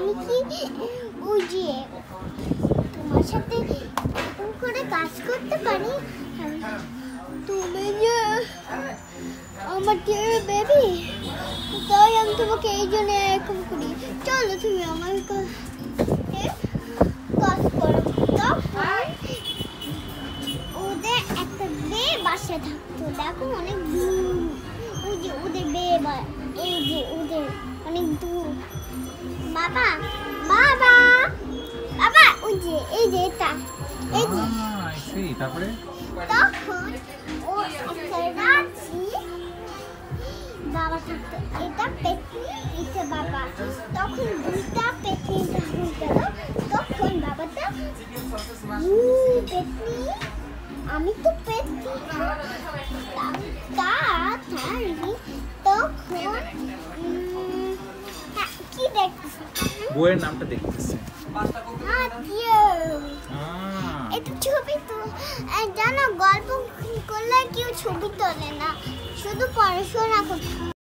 আমি কি ওই যে তোমার সাথে এরকম করে কাজ করতে পারি? তুমি যে আমার ডিয়ার বেবি, তাই আমি তোমাকে এই জন্য এরকম করি। চলো তুমি আমার কাজ করো। তখন ওদের একটা মেয়ে বাসা থাকতো, দেখো অনেক দূর। ওই যে ওদের মেয়ে, এই যে ওদের অনেক দূর। বাবা বাবা বাবা, ওই যে এই যে এটা, এই যে তারপরে তখন ও একটা রাজি বাবা থাকতো, এটা পেতনি, এটা বাবা। তখন দুইটা পেতনি হয়ে গেল। তখন বাবাটা পেতনি, আমি তো পেতনি। তখন কি দেখতেছি, বইয়ের নামটা দেখতেছে। এটা ছবি তো জানো, গল্প করলে কেউ ছবি তোলে না, শুধু পড়াশোনা করতে।